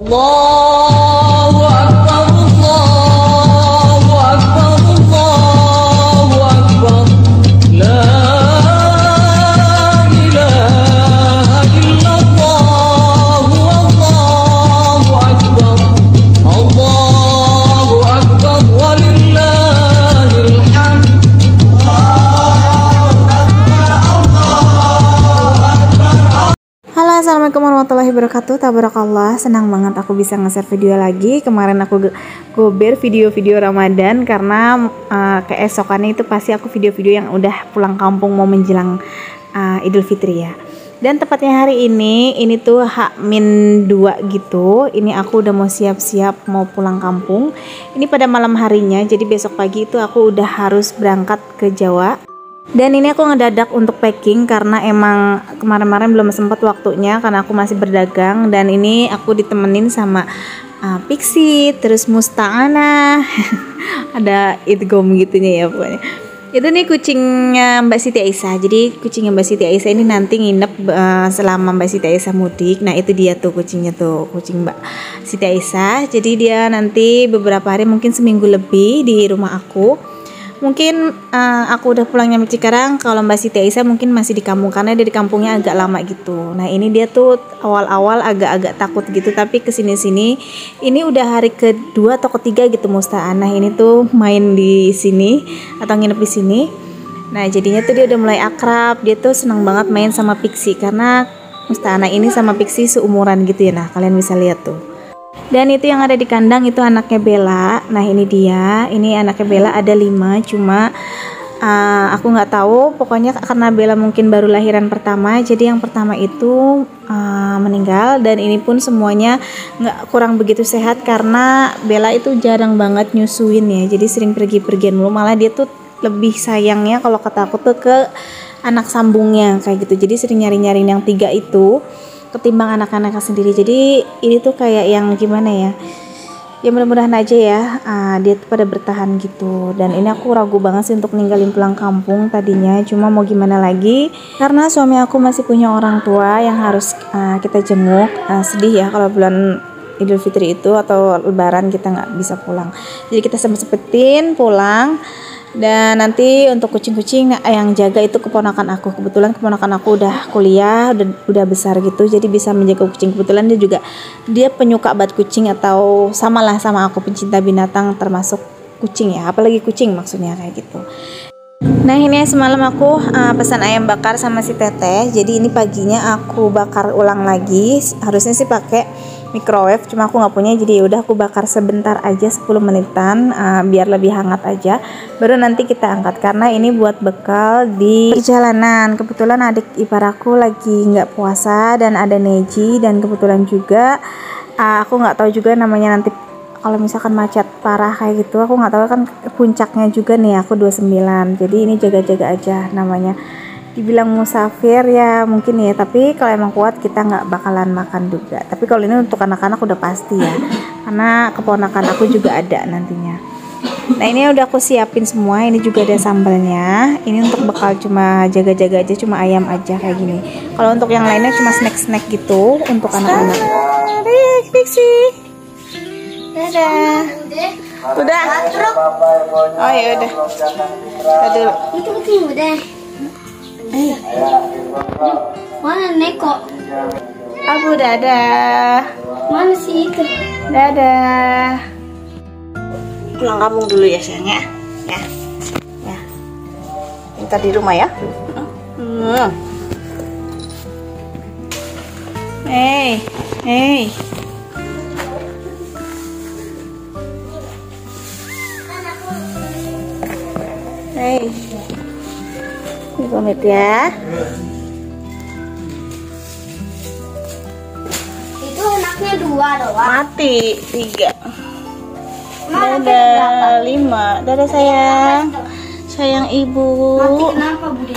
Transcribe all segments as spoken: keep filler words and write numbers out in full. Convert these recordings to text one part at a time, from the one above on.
Allahu Akbar, Allahu Akbar, Allahu Akbar, La ilaha illallah, Allahu Akbar, Allahu Akbar, walillahil hamd. Halo, assalamualaikum warahmatullahi wabarakatuh. Tabarakallah, senang banget aku bisa nge-share video lagi. Kemarin aku gober video-video Ramadan karena uh, keesokannya itu pasti aku video-video yang udah pulang kampung mau menjelang uh, Idul Fitri ya. Dan tepatnya hari ini, ini tuh H minus dua gitu. Ini aku udah mau siap-siap mau pulang kampung. Ini pada malam harinya, jadi besok pagi itu aku udah harus berangkat ke Jawa. Dan ini aku ngedadak untuk packing karena emang kemarin-kemarin belum sempat waktunya karena aku masih berdagang. Dan ini aku ditemenin sama uh, Pixie, terus Musta'ana ada idgom gitunya ya pokoknya. Itu nih kucingnya Mbak Siti Aisyah. Jadi kucingnya Mbak Siti Aisyah ini nanti nginep uh, selama Mbak Siti Aisyah mudik. Nah itu dia tuh kucingnya tuh, kucing Mbak Siti Aisyah. Jadi dia nanti beberapa hari, mungkin seminggu lebih di rumah aku. Mungkin uh, aku udah pulang nyampe Cikarang. Kalau Mbak Siti Aisyah mungkin masih di kampung karena dia di kampungnya agak lama gitu. Nah ini dia tuh awal-awal agak-agak takut gitu, tapi kesini-sini ini udah hari kedua atau ketiga gitu Musta'anah ini tuh main di sini atau nginep di sini. Nah jadinya tuh dia udah mulai akrab. Dia tuh senang banget main sama Pixie karena Musta'anah ini sama Pixie seumuran gitu ya. Nah kalian bisa lihat tuh. Dan itu yang ada di kandang itu anaknya Bella. Nah ini dia, ini anaknya Bella ada lima, cuma uh, aku nggak tahu. Pokoknya karena Bella mungkin baru lahiran pertama, jadi yang pertama itu uh, meninggal. Dan ini pun semuanya nggak kurang begitu sehat karena Bella itu jarang banget nyusuin ya. Jadi sering pergi-pergian mulu. Malah dia tuh lebih sayangnya kalau kata aku tuh ke anak sambungnya kayak gitu. Jadi sering nyari-nyariin yang tiga itu ketimbang anak-anaknya sendiri. Jadi ini tuh kayak yang gimana ya, ya mudah-mudahan aja ya uh, dia tuh pada bertahan gitu. Dan ini aku ragu banget sih untuk ninggalin pulang kampung tadinya, cuma mau gimana lagi karena suami aku masih punya orang tua yang harus uh, kita jenguk. Uh, sedih ya kalau bulan Idul Fitri itu atau Lebaran kita nggak bisa pulang, jadi kita sempet-sempetin pulang. Dan nanti untuk kucing-kucing yang jaga itu keponakan aku. Kebetulan keponakan aku udah kuliah, udah, udah besar gitu, jadi bisa menjaga kucing. Kebetulan dia juga dia penyuka banget kucing, atau samalah sama aku pencinta binatang termasuk kucing ya, apalagi kucing maksudnya kayak gitu. Nah ini semalam aku uh, pesan ayam bakar sama si Teteh. Jadi ini paginya aku bakar ulang lagi. Harusnya sih pakai microwave, cuma aku nggak punya, jadi udah aku bakar sebentar aja sepuluh menitan uh, biar lebih hangat aja, baru nanti kita angkat karena ini buat bekal di perjalanan. Kebetulan adik ipar aku lagi nggak puasa dan ada Neji, dan kebetulan juga uh, aku nggak tahu juga namanya nanti kalau misalkan macet parah kayak gitu, aku nggak tahu kan puncaknya juga nih aku dua puluh sembilan, jadi ini jaga-jaga aja namanya. Dibilang musafir ya mungkin ya, tapi kalau emang kuat kita nggak bakalan makan juga. Tapi kalau ini untuk anak-anak udah pasti ya, karena keponakan aku juga ada nantinya. Nah ini udah aku siapin semua, ini juga ada sambalnya. Ini untuk bekal cuma jaga-jaga aja, cuma ayam aja kayak gini. Kalau untuk yang lainnya cuma snack-snack gitu untuk anak-anak. Rik, Pixie. Dadah. Udah. Oh ya udah. Udah. Itu kucing udah. Eh. Mana neko? Abu dadah. Mana sih itu? Dadah. Pulang kampung dulu ya sayang ya. Ya. Ya. Ntar di rumah ya. Hmm. Hey, hey. Hey. Ini pamit ya. Itu anaknya dua doang. Mati tiga. Mana Dadah lima. Dadah sayang. Sayang ibu. Mati kenapa bude?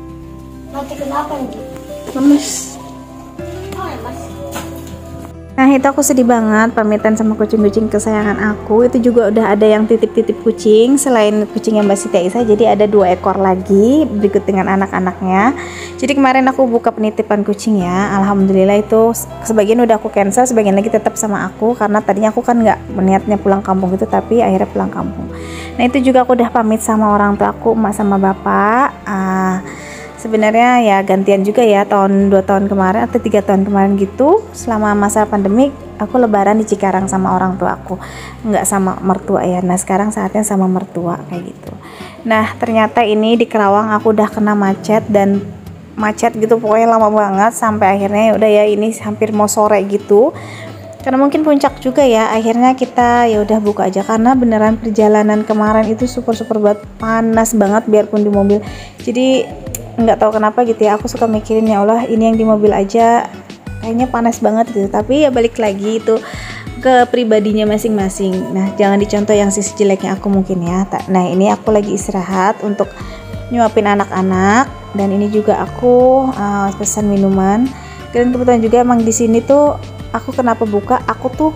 Mati kenapa nih? Lemes. Oh ya mas. Nah itu aku sedih banget pamitan sama kucing-kucing kesayangan aku. Itu juga udah ada yang titip-titip kucing selain kucingnya Mbak Siti Aisyah. Jadi ada dua ekor lagi berikut dengan anak-anaknya. Jadi kemarin aku buka penitipan kucing ya. Alhamdulillah itu sebagian udah aku cancel, sebagian lagi tetap sama aku karena tadinya aku kan nggak niatnya pulang kampung gitu, tapi akhirnya pulang kampung. Nah itu juga aku udah pamit sama orang tua aku, emak sama bapak. Uh, Sebenarnya ya gantian juga ya, tahun dua tahun kemarin atau tiga tahun kemarin gitu, selama masa pandemik aku lebaran di Cikarang sama orang tua aku, nggak sama mertua ya. Nah sekarang saatnya sama mertua kayak gitu. Nah ternyata ini di Kerawang aku udah kena macet dan macet gitu pokoknya lama banget sampai akhirnya ya udah ya ini hampir mau sore gitu. Karena mungkin puncak juga ya, akhirnya kita ya udah buka aja karena beneran perjalanan kemarin itu super super banget, panas banget biarpun di mobil. Jadi nggak tahu kenapa gitu ya, aku suka mikirin ya Allah ini yang di mobil aja kayaknya panas banget gitu, tapi ya balik lagi itu ke pribadinya masing-masing. Nah jangan dicontoh yang sisi jeleknya aku mungkin ya. Nah ini aku lagi istirahat untuk nyuapin anak-anak dan ini juga aku uh, pesan minuman. Dan kebetulan juga emang di sini tuh aku kenapa buka, aku tuh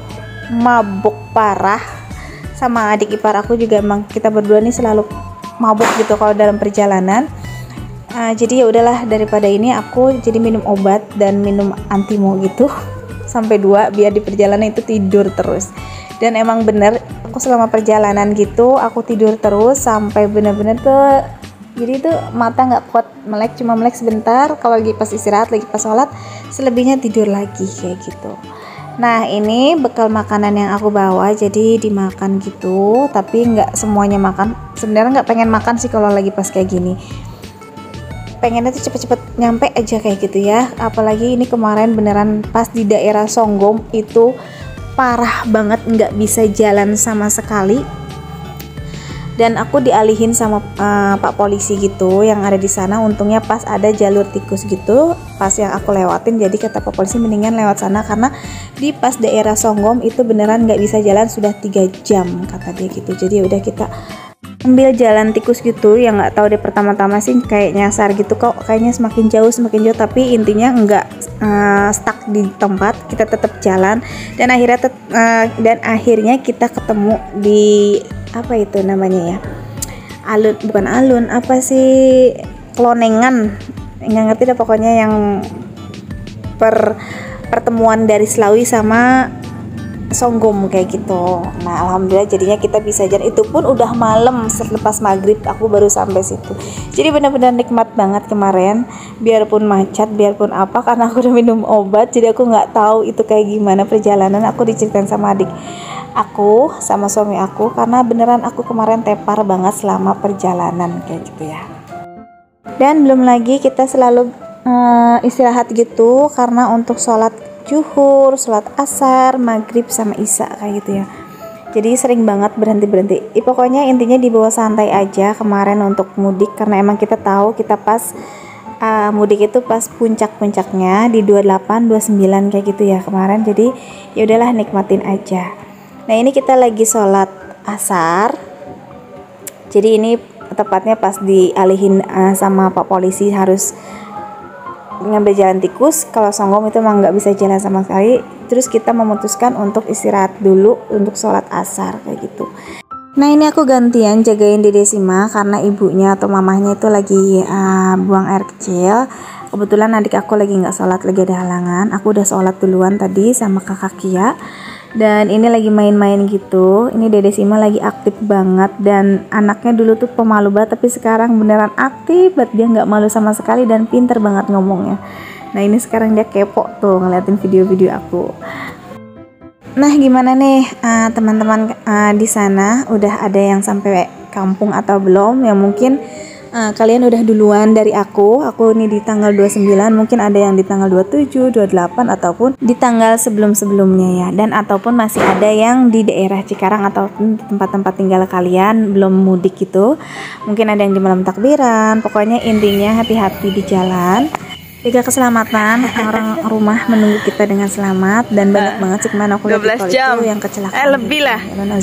mabuk parah sama adik ipar aku juga, emang kita berdua nih selalu mabuk gitu kalau dalam perjalanan. Uh, jadi ya udahlah daripada ini aku jadi minum obat dan minum antimo gitu sampai dua biar di perjalanan itu tidur terus. Dan emang bener aku selama perjalanan gitu aku tidur terus sampai bener-bener tuh jadi tuh mata nggak kuat melek, cuma melek sebentar kalau lagi pas istirahat, lagi pas sholat, selebihnya tidur lagi kayak gitu. Nah ini bekal makanan yang aku bawa jadi dimakan gitu, tapi nggak semuanya makan. Sebenarnya nggak pengen makan sih kalau lagi pas kayak gini, pengennya tuh cepet-cepet nyampe aja kayak gitu ya. Apalagi ini kemarin beneran pas di daerah Songgom itu parah banget, nggak bisa jalan sama sekali. Dan aku dialihin sama uh, Pak Polisi gitu yang ada di sana. Untungnya pas ada jalur tikus gitu, pas yang aku lewatin. Jadi kata Pak Polisi mendingan lewat sana karena di pas daerah Songgom itu beneran nggak bisa jalan sudah tiga jam kata dia gitu. Jadi udah kita ambil jalan tikus gitu, yang nggak tahu deh pertama-tama sih kayak nyasar gitu kok, kayaknya semakin jauh semakin jauh, tapi intinya nggak uh, stuck di tempat, kita tetap jalan dan akhirnya tet uh, dan akhirnya kita ketemu di apa itu namanya ya, alun bukan alun apa sih, Klonengan, nggak ngerti deh pokoknya, yang per pertemuan dari Slawi sama Songgom kayak gitu. Nah alhamdulillah jadinya kita bisa jalan, itu pun udah malam selepas maghrib aku baru sampai situ. Jadi benar-benar nikmat banget kemarin, biarpun macet biarpun apa, karena aku udah minum obat jadi aku nggak tahu itu kayak gimana perjalanan. Aku diceritain sama adik aku sama suami aku karena beneran aku kemarin tepar banget selama perjalanan kayak gitu ya. Dan belum lagi kita selalu uh, istirahat gitu karena untuk sholat zuhur, sholat asar, maghrib sama isya kayak gitu ya. Jadi sering banget berhenti-berhenti. Eh, pokoknya intinya dibawa santai aja kemarin untuk mudik karena emang kita tahu kita pas uh, mudik itu pas puncak-puncaknya di dua puluh delapan, dua puluh sembilan kayak gitu ya kemarin. Jadi ya udahlah nikmatin aja. Nah ini kita lagi sholat asar. Jadi ini tepatnya pas dialihin uh, sama Pak Polisi harus ngambil jalan tikus. Kalau Songgom itu emang nggak bisa jalan sama sekali. Terus kita memutuskan untuk istirahat dulu untuk sholat asar kayak gitu. Nah ini aku gantian jagain Dede Sima karena ibunya atau mamahnya itu lagi uh, buang air kecil. Kebetulan adik aku lagi nggak sholat, lagi ada halangan. Aku udah sholat duluan tadi sama kakak Kia. Dan ini lagi main-main gitu. Ini Dede Sima lagi aktif banget. Dan anaknya dulu tuh pemalu banget, tapi sekarang beneran aktif banget. Dia nggak malu sama sekali dan pinter banget ngomongnya. Nah ini sekarang dia kepo tuh ngeliatin video-video aku. Nah gimana nih uh, teman-teman uh, di sana, udah ada yang sampai kampung atau belum? Yang mungkin Uh, kalian udah duluan dari aku. Aku ini di tanggal dua puluh sembilan, mungkin ada yang di tanggal dua puluh tujuh, dua puluh delapan ataupun di tanggal sebelum-sebelumnya ya. Dan ataupun masih ada yang di daerah Cikarang atau tempat-tempat tinggal kalian belum mudik gitu. Mungkin ada yang di malam takbiran. Pokoknya intinya hati-hati di jalan, jaga keselamatan, orang rumah menunggu kita dengan selamat. Dan banyak banget sih kemana aku lihat itu yang kecelakaan. Eh lebih lah.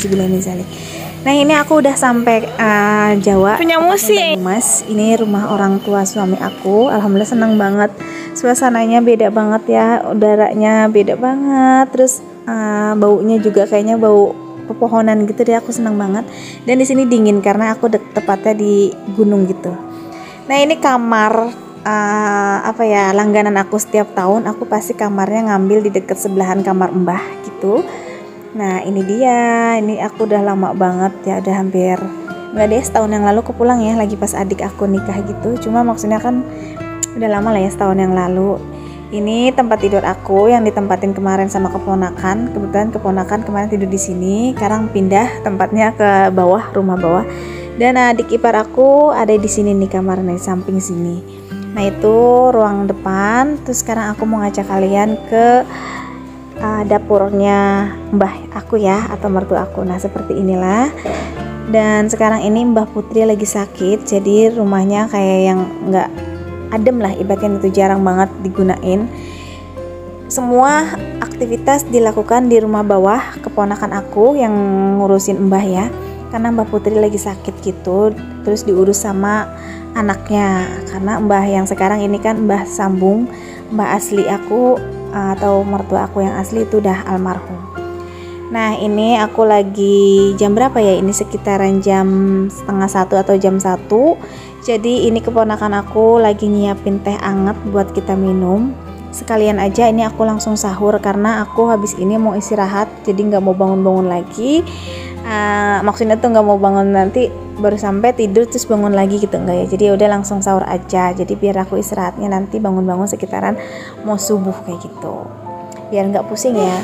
Nah ini aku udah sampai uh, Jawa, punya musik. Mas, ini rumah orang tua suami aku. Alhamdulillah senang banget suasananya beda banget ya, udaranya beda banget, terus uh, baunya juga kayaknya bau pepohonan gitu deh. Aku senang banget. Dan di sini dingin karena aku dek tepatnya di gunung gitu. Nah ini kamar uh, apa ya, langganan aku setiap tahun. Aku pasti kamarnya ngambil di deket sebelahan kamar Mbah gitu. Nah ini dia, ini aku udah lama banget ya, udah hampir nggak deh setahun yang lalu aku pulang ya, lagi pas adik aku nikah gitu. Cuma maksudnya kan udah lama lah ya, setahun yang lalu. Ini tempat tidur aku yang ditempatin kemarin sama keponakan. Kebetulan keponakan kemarin tidur di sini, sekarang pindah tempatnya ke bawah, rumah bawah. Dan adik ipar aku ada di sini nih kamarnya, di samping sini. Nah itu ruang depan. Terus sekarang aku mau ngajak kalian ke uh, dapurnya Mbah aku ya, atau mertua aku. Nah seperti inilah. Dan sekarang ini Mbah Putri lagi sakit, jadi rumahnya kayak yang nggak adem lah, ibaratnya itu jarang banget digunain. Semua aktivitas dilakukan di rumah bawah keponakan aku yang ngurusin Mbah ya, karena Mbah Putri lagi sakit gitu, terus diurus sama anaknya. Karena Mbah yang sekarang ini kan Mbah sambung, Mbah asli aku atau mertua aku yang asli itu udah almarhum. Nah ini aku lagi jam berapa ya, ini sekitaran jam setengah satu atau jam satu. Jadi ini keponakan aku lagi nyiapin teh anget buat kita minum. Sekalian aja ini aku langsung sahur karena aku habis ini mau istirahat, jadi nggak mau bangun-bangun lagi. Uh, maksudnya tuh nggak mau bangun nanti baru sampai tidur terus bangun lagi gitu, enggak ya. Jadi udah langsung sahur aja. Jadi biar aku istirahatnya nanti bangun-bangun sekitaran mau subuh kayak gitu. Biar nggak pusing ya.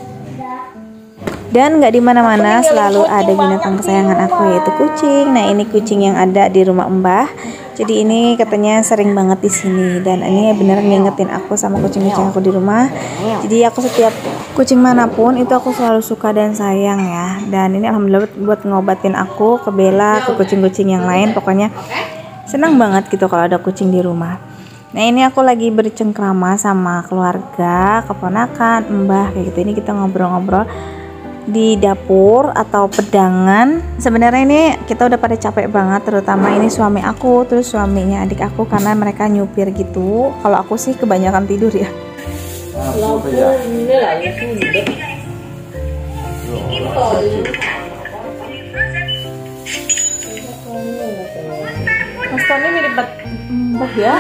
Dan nggak di mana-mana selalu ada binatang kesayangan aku, yaitu kucing. Nah ini kucing yang ada di rumah Mbah. Jadi ini katanya sering banget di sini, dan ini beneran ngingetin aku sama kucing-kucing aku di rumah. Jadi aku setiap kucing manapun itu aku selalu suka dan sayang ya. Dan ini alhamdulillah buat ngobatin aku, ke Bella, ke kucing-kucing yang lain. Pokoknya senang banget gitu kalau ada kucing di rumah. Nah ini aku lagi bercengkrama sama keluarga, keponakan, Mbah kayak gitu. Ini kita ngobrol-ngobrol di dapur atau pedangan. Sebenarnya ini kita udah pada capek banget, terutama ini suami aku, terus suaminya adik aku, karena mereka nyupir gitu. Kalau aku sih kebanyakan tidur ya. Mas Tony mirip Mbah ya.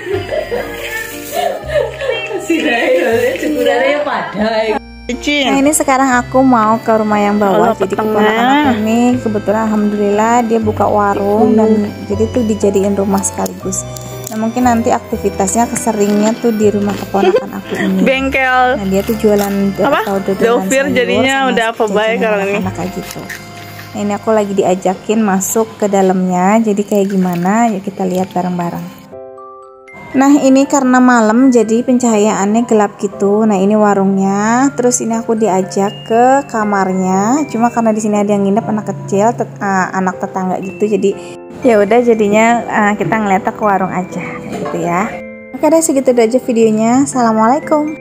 Si Rai, sebenarnya pada. Nah ini sekarang aku mau ke rumah yang bawah. Jadi keponakan aku ini kebetulan alhamdulillah dia buka warung, dan jadi tuh dijadiin rumah sekaligus. Nah mungkin nanti aktivitasnya keseringnya tuh di rumah keponakan aku ini. Bengkel. Nah dia tuh jualan apa? atau dodolan Dovir jadinya udah apa baik kalau ini. Anak kayak gitu. Nah ini aku lagi diajakin masuk ke dalamnya. Jadi kayak gimana? Ya kita lihat bareng-bareng. Nah ini karena malam jadi pencahayaannya gelap gitu. Nah ini warungnya. Terus ini aku diajak ke kamarnya. Cuma karena di sini ada yang nginep anak kecil, tet uh, anak tetangga gitu. Jadi ya udah jadinya uh, kita ngeliat ke warung aja gitu ya. Oke deh segitu aja videonya. Assalamualaikum.